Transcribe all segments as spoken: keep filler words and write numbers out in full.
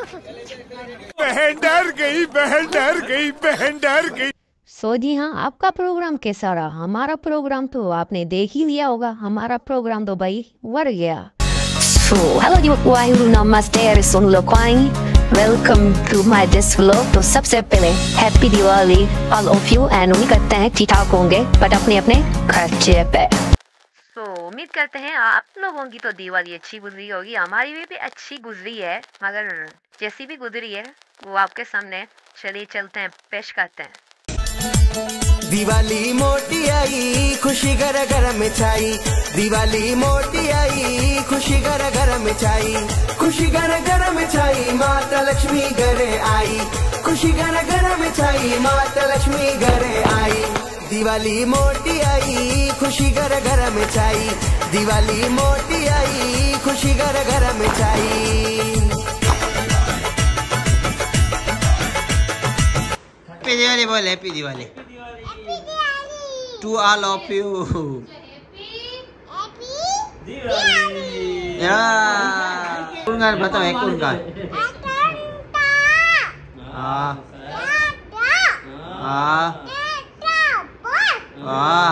बहन डर गई, बहन डर गई, बहन डर गई। सो जी हाँ, आपका प्रोग्राम कैसा रहा? हमारा प्रोग्राम तो आपने देख ही लिया होगा। हमारा प्रोग्राम तो भाई बढ़ गया। So, hello जी, नमस्ते, सुन लो क्वाइन, welcome to my this vlog. तो सबसे पहले happy Diwali all of you and उम्मीद करते हैं ठीक ठाक होंगे बट अपने अपने खर्चे पे। तो so, उम्मीद करते हैं आप लोगों की तो दिवाली अच्छी गुजरी होगी। हमारी भी, भी अच्छी गुजरी है, मगर जैसी भी गुजरी है वो आपके सामने चलिए चलते हैं, पेश करते हैं। दिवाली मोटी आई, खुशी घर घर में छाई। दिवाली मोटी आई, खुशी घर घर में छाई। खुशी घर घर में छाई, माता लक्ष्मी घरे आई। खुशी घर घर में छाई, माता लक्ष्मी घरे आई। दिवाली मोटी आई, खुशी घर घर में छाई। दिवाली मोटी आई, खुशी घर घर में छाई। हैप्पी दिवाली बोल, happy Diwali to all of you. कौन गाना बताओ, एक कौन गाना? हाँ हाँ हाँ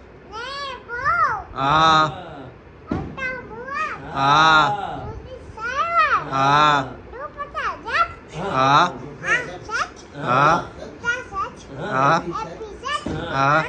हाँ हाँ हाँ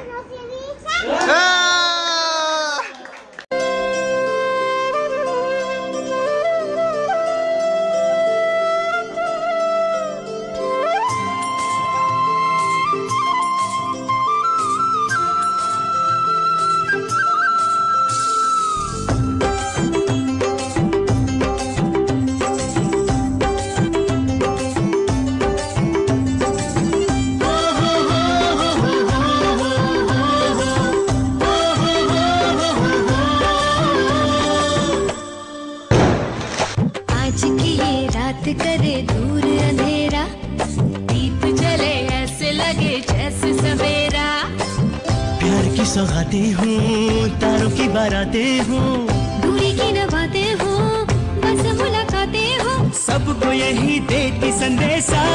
करे दूर अंधेरा, दीप जले ऐसे लगे जैसे सवेरा। प्यार की सौगातें हूँ, तारों की बारातें हूँ, दूरी की नवातें हूँ, बस मुलाकातें हूँ। सबको यही देती संदेशा।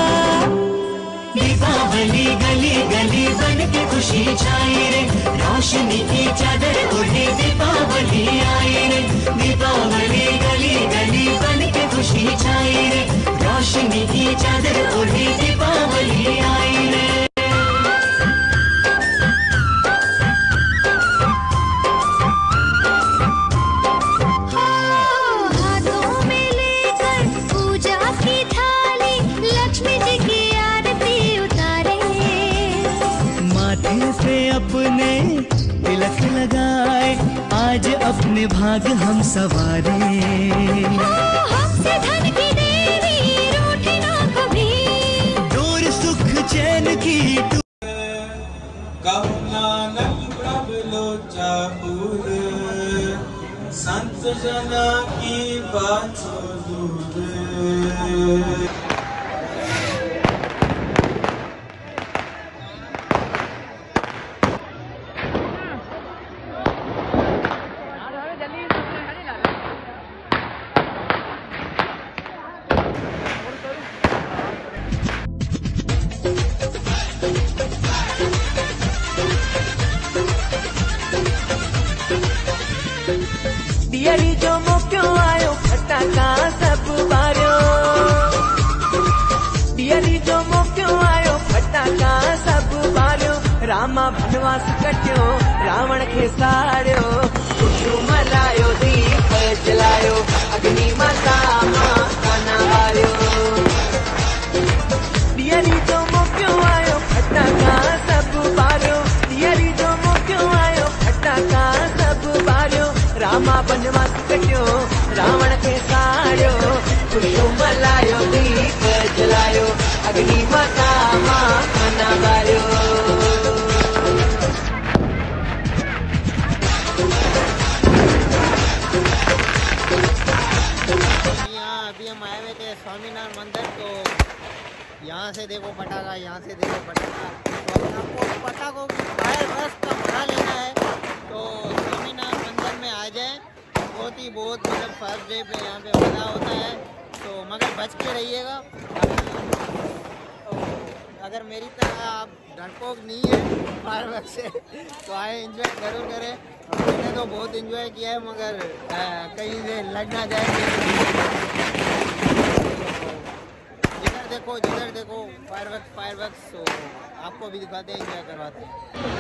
दीपावली गली गली बन के खुशी छाई रे, रोशनी की चादर ओढ़े दीपावली आई रे। दीपावली गली गली बन के खुशी छाई रे, रोशनी की चादर ओढ़े दीपावली आई रे। अपने तिलक लगाए, आज अपने भाग हम सवारे। हमसे धन की देवी रूठी ना कभी, दूर सुख चैन की नानक प्रभु लोचा पूर, संत जना की बात दूर। दियरी जो मोक्यों आयो फटाका सब बारियो। दियरी जो मोक्यों आयो फटाका सब बारियो। रामा बनवास कटियो, रावण खे साड़ियो, खुशियूं मल्हायो, दीप जलायो, अग्नि माता मां काना वारियो। दियरी जो मोक्यों आयो फटाका सब बारियो। दियरी जो मोक्यों आयो फटाका सब बारियो। रामा बनवास कटियो, रावण खे साड़ियो, खुशियूं मल्हायो, दीप जलायो, अग्नि माता मां काना वारियो। यहाँ अभी हम आए हुए थे स्वामीनारायण मंदिर, तो यहाँ से देखो पटाखा, यहाँ से देखो पटाखा। तो अगर आपको पटाखों की फायर बर्स्ट का मजा लेना है तो स्वामीनारायण मंदिर में आ जाए। बहुत ही बहुत मतलब फर्स्ट डे पे यहाँ पे मजा होता है। तो मगर बच के रहिएगा। अगर मेरी तरह आप डरपोक नहीं है फायरवर्क से तो आए एंजॉय जरूर करें। मैंने तो बहुत एंजॉय किया है, मगर आ, कहीं से लग ना जाए। जिधर देखो जिधर देखो फायरवर्क फायरवर्क, तो आपको भी दिखाते हैं, एंजॉय करवाते हैं।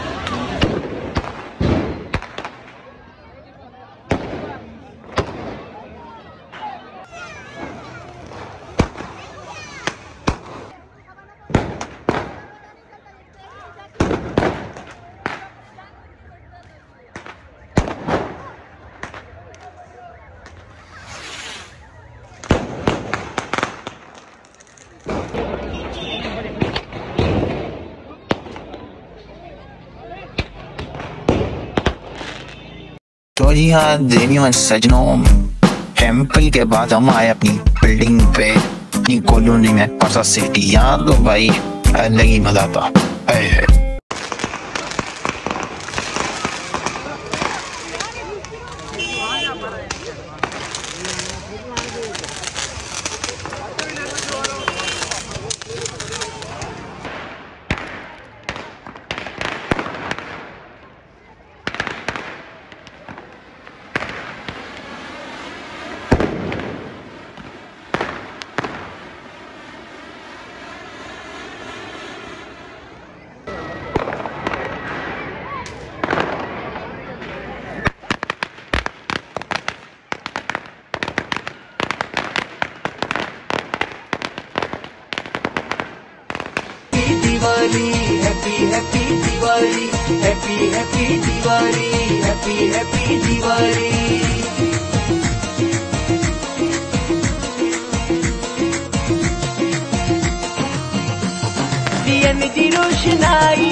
तो जी हाँ देवियों सजनों, टेम्पल के बाद हम आए अपनी बिल्डिंग पे, अपनी कॉलोनी में परसा सिटी। यहाँ तो भाई अलग ही मजा था। Diwali happy happy Diwali, happy happy Diwali, happy happy Diwali. दियन की रोशनाई,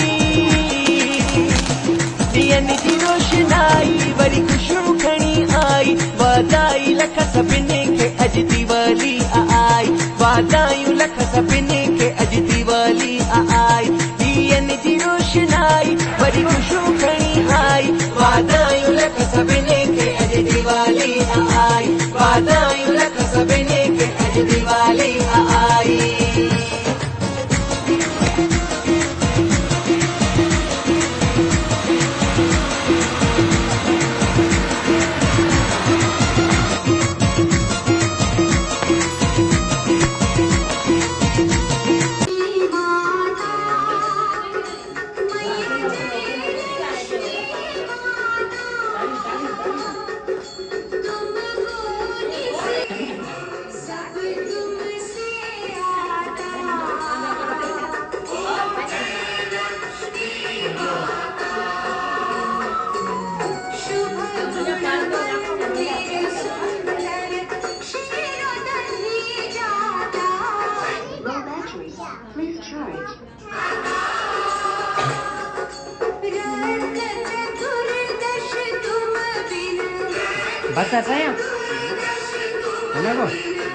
दियन की रोशनाई, बड़ी खुशबू खणी आई, वादाई लख सभिनी खे अज दिवाली आई, वादायूं लख सभिनी खे अज दिवाली आई। दियन जी रोशनाई बड़ी खुशबू खणी आई, वादायूं लख सभिनी खे अज दिवाली आई, वादायूं लख सभिनी खे अज दिवाली आई। बस ऐसा है को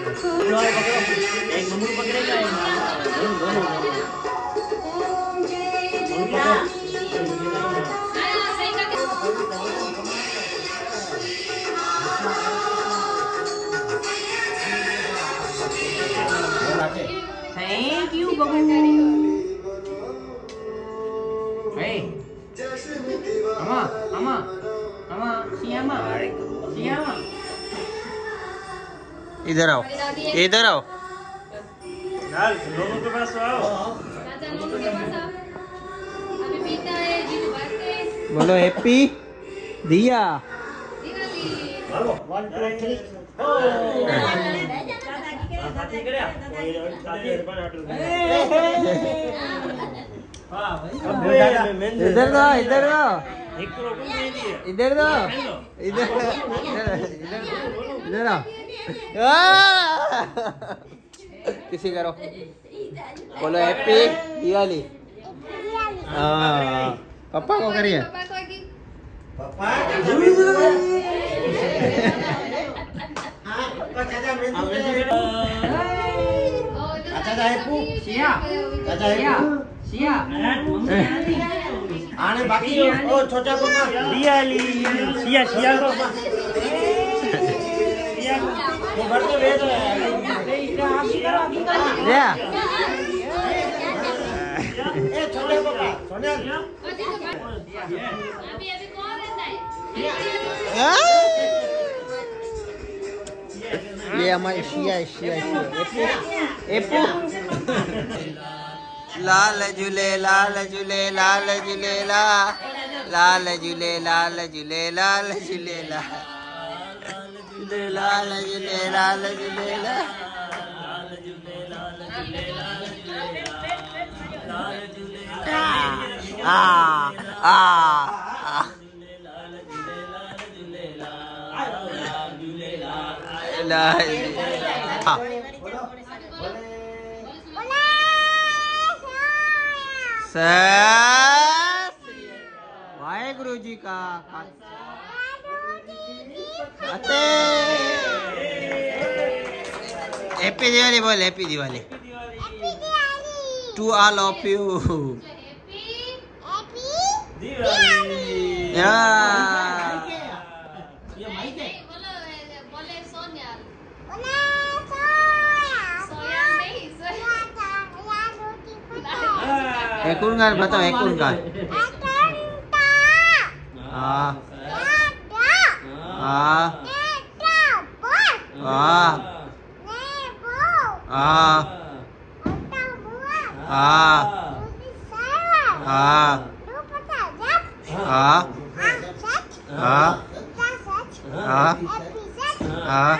एक नंबर पकड़ेगा, दोनों दोनों थैंक यू बबू। हे अम्मा अम्मा अम्मा सियामा सियामा, इधर आओ, इधर आओ। लोगों के पास आओ। बोलो हैप्पी दिया। इधर दो, इधर दो, इधर दो, इधर इधर आओ। किसी करो, बोलो हैप्पी दिवाली। हाँ पापा को करिए। आने बाकी ओ छोटा कोना दियाली सिया सिया को सिया को वो भर के भेज ये हमारी शिया है, शिया शिया एपू लाल झूले लाल झूले लाल झूले ला लाल झूले लाल झूले लाल झूले ला लाल झूले लाल झूले ला आ आ आ वाहेगुरु जी का हैप्पी दिवाली बोल, happy Diwali to all of you. एक उनका बताओ, एक उनका हाँ हाँ हाँ हाँ हाँ हाँ हाँ हाँ हाँ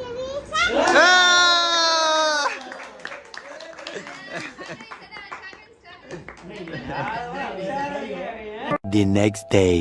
The next day.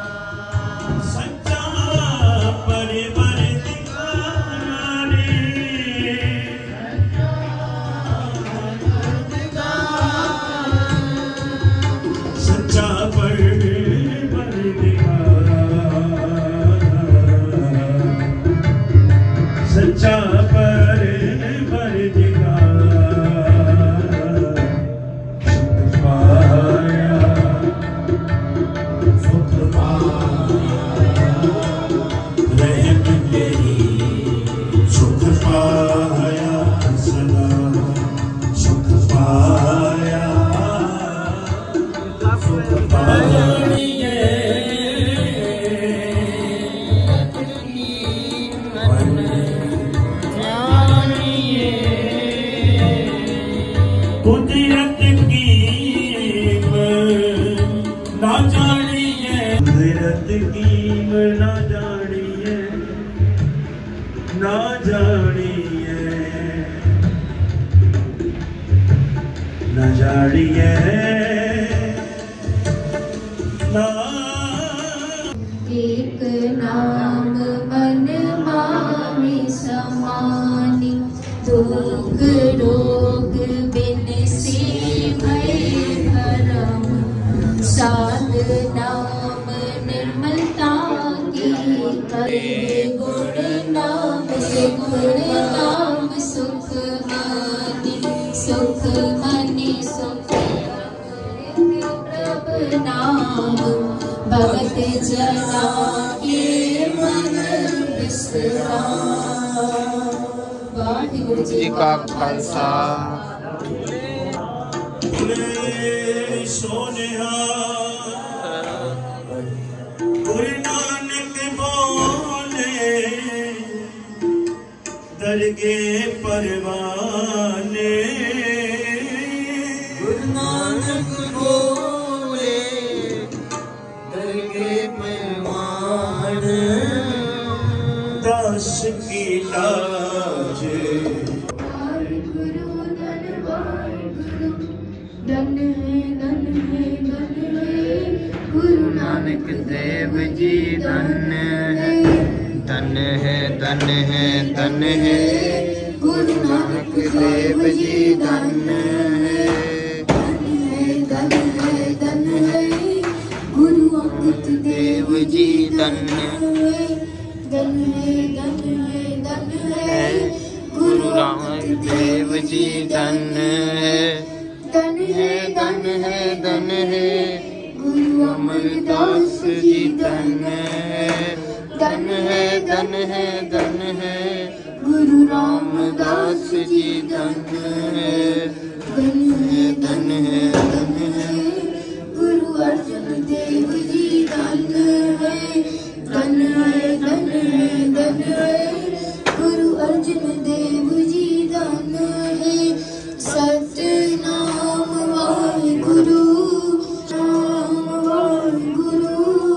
एक नाम मन मामी समानी, दुख रोग बिन से भय भरम, साध नाम निर्मलता की करे, गुण नाम गुण नाम सुख मानी, सुख मनि सुख प्रभ नाम, भगत जना के मन विश्राम। वाहिगुरु जी का खालसा। सोनिया गुरु नानक बोले, दरगे परवाने, गुरु नानक बोले दरगे परवाने, दास की लाज। वाहिगुरु धन वाहिगुरु, धन है धन है धन है, गुरु नानक देव जी धन है, धन है धन है धन है, गुरु नानक देव जी धन है, धन है धन है धन है, गुरु अंगद देव जी धन है, धन है धन है धन है, गुरु रामक देव जी धन है, धन है धन है धन है, गुरु अमरदास जी धन है, धन है धन है धन है, गुरु गुरु रामदास जी धन्य है, धन्य है, धन्य है, धन्य है। गुरु अर्जुन देव जी धन्य है, धन्य है, धन्य है, धन्य है। गुरु अर्जुन देव जी धन्य है। सतनाम वाहिगुरु, नाम वाहिगुरु,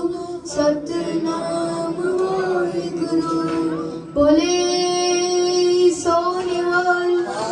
सतनाम वाहिगुरु। बोले सोनिहाल।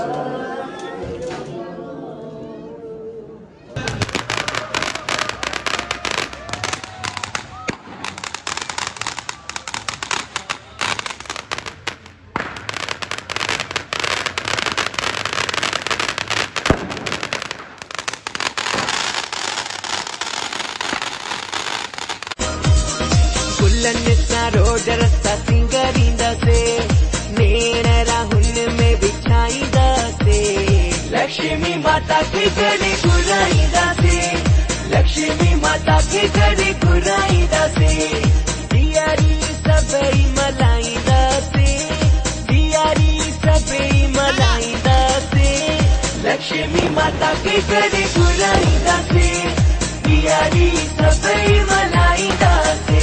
रोड रस्ता सिंगरींदा से नेण राहुल में बिछाईंदा से लक्ष्मी माता के गले घुराईंदा से लक्ष्मी माता के गले घुराईंदा से दियारी सबई मलाईंदा से दियारी सबई मलाईंदा से लक्ष्मी माता के गले घुराईंदा से दियारी सबई मलाईंदा से।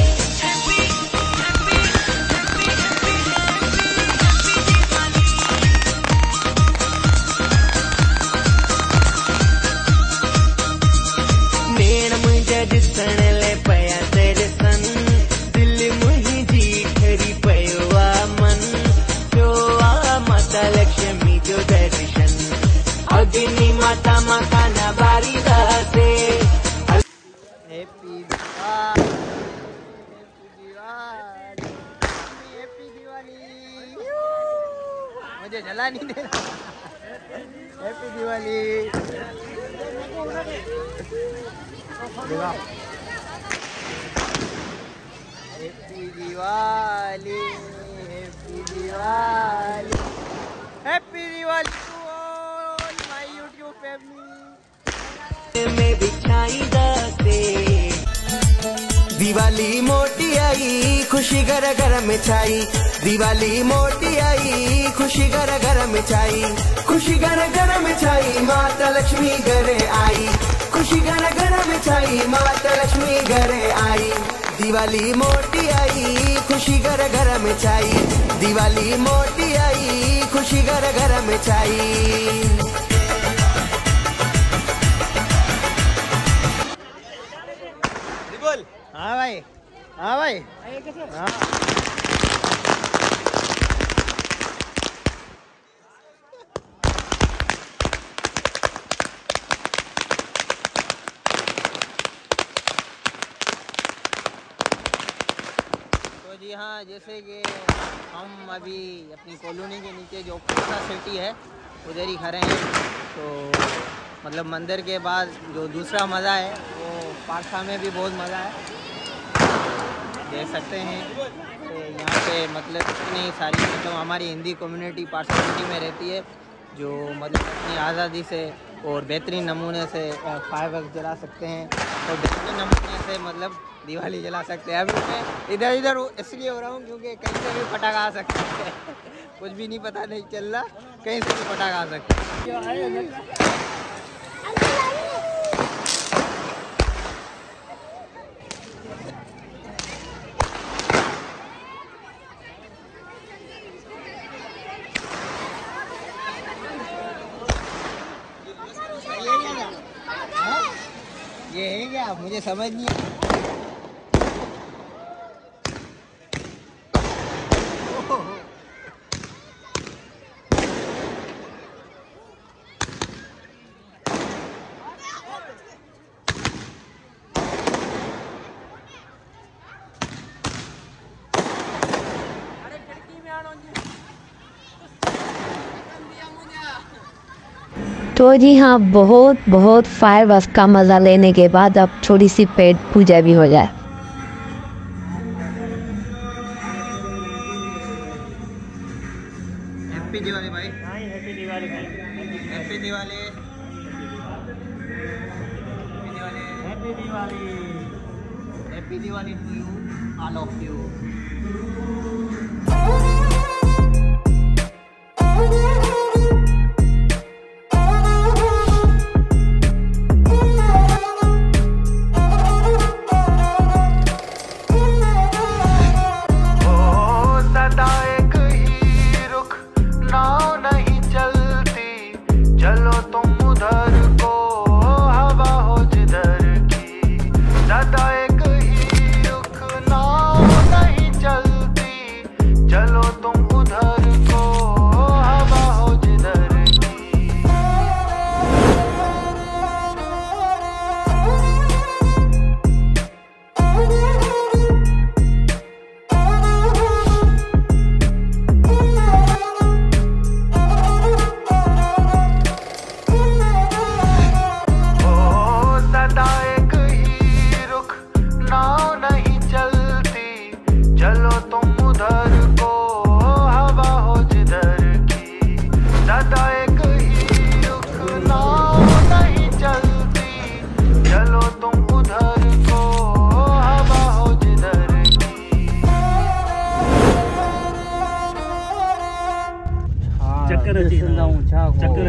ॾिसण ले पया दर्शन दिल मुंहिंजी ठरी पयो आ मन जो आ माता लक्ष्मी जो दर्शन अग्नि माता माता ना बारी दासे। Happy Diwali, happy Diwali. मुझे जला नहीं देना। Happy Diwali. Happy Diwali, happy Diwali, happy Diwali to all my YouTube family. में बिछाईंदा से दिवाली मोटी आई खुशी घर घर में छाई, दिवाली मोटी आई खुशी घर घर में छाई, खुशी घर घर में छाई माता लक्ष्मी घरे आई, खुशी घर घर में छाई माता लक्ष्मी घरे आई। दिवाली मोटी आई खुशी घर घर में छाई, दिवाली मोटी आई खुशी घर घर में छाई। हाँ भाई, हाँ भाई, हाँ। तो जी हाँ, जैसे कि हम अभी अपनी कॉलोनी के नीचे जो पारसा सिटी है उधर ही खड़े हैं। तो मतलब मंदिर के बाद जो दूसरा मज़ा है वो पारसा में भी बहुत मज़ा है, देख सकते हैं। तो यहाँ पे मतलब इतनी सारी मतलब हमारी हिंदी कम्युनिटी पारसा सिटी में रहती है जो मतलब अपनी आज़ादी से और बेहतरीन नमूने से फायरवर्क जला सकते हैं और बेहतरीन नमूने से मतलब दिवाली जला सकते हैं। अभी मैं इधर इधर इसलिए हो रहा हूँ क्योंकि कहीं से भी पटाखा आ सकते हैं। कुछ भी नहीं पता नहीं चल रहा, कहीं से भी पटाखा आ सकते हैं। ये है क्या? मुझे समझ नहीं आता। तो जी हाँ, बहुत बहुत फायरवर्क्स का मज़ा लेने के बाद अब थोड़ी सी पेट पूजा भी हो जाए। हैप्पी दिवाली भाई। हैप्पी दिवाली भाई। Happy Diwali. Happy Diwali. Happy Diwali to you, all of you. चलो तुम उधर को हवा हो जिधर चक्कर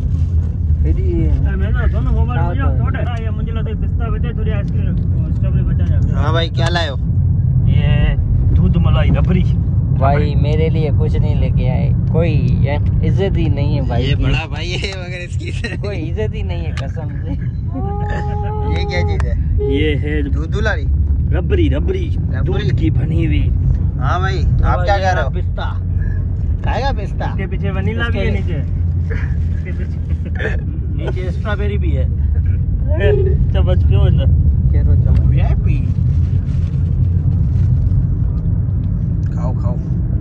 हाँ भाई क्या लाए हो? ये दूध मलाई रबड़ी। भाई मेरे लिए कुछ नहीं लेके आए, कोई इज्जत ही नहीं है भाई। ये बड़ा भाई है मगर इसकी कोई इज्जत ही नहीं है कसम से। ये क्या चीज है? ये है दूध दुलारी रबड़ी रबड़ी दूध की बनी हुई। हाँ भाई आप क्या कह रहे हो? पिस्ता खाएगा पिस्ता? इसके पीछे वनीला भी है, नीचे नीचे स्ट्रॉबेरी भी है। चम्मच पियो ना, केरो चम्मच वीआईपी खाओ खाओ।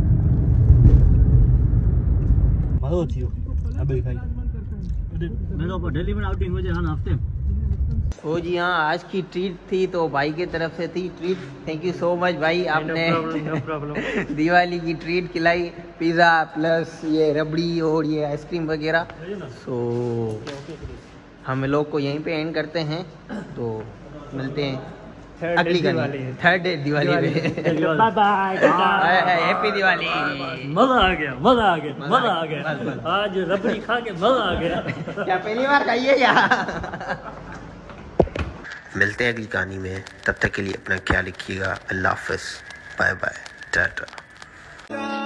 मज़ो थियो रबड़ी खाई। मेरे को दिल्ली में आउटिंग हो जाए हर हफ्ते। ओ जी हाँ, आज की ट्रीट थी तो भाई की तरफ से थी treat. Thank you so much भाई, आपने no problem. दिवाली की ट्रीट खिलाई, पिज़्ज़ा प्लस ये रबड़ी और ये आइसक्रीम वगैरह। सो हम लोग को यहीं पे एंड करते हैं, तो मिलते हैं अगली गाड़ी थर्ड डे दिवाली में। Bye bye, happy Diwali. मजा आ गया मजा आ गया मजा आ गया। आज रबड़ी खा के मजा आ गया। क्या पहली बार खाइए क्या? मिलते हैं अगली कहानी में, तब तक के लिए अपना ख्याल रखिएगा। अल्लाह हाफ़िज़, बाय बाय, टाटा।